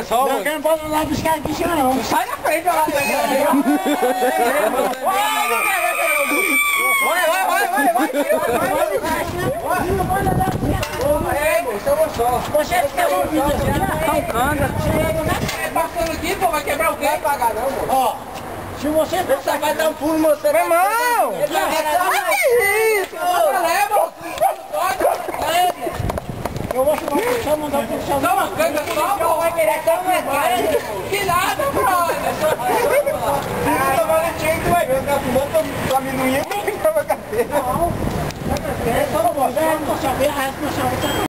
só, não, não pode lá buscar aqui em cima não. Sai na frente, vai lá. Você fica ouvindo Passando aqui, pô, vai quebrar o quê? Não vai pagar não, mano. ó, se você Você vai dar um furo, você vai... Meu irmão! eu vou chamar o policial, mandar o policial. Dá uma canga só, pô. Vai querer até uma cara. Que nada, brother. Tá valentinho que vai ver, tá fumando pra amendoim, não fica na cabeça. Não, é só você, não saber a responsabilidade.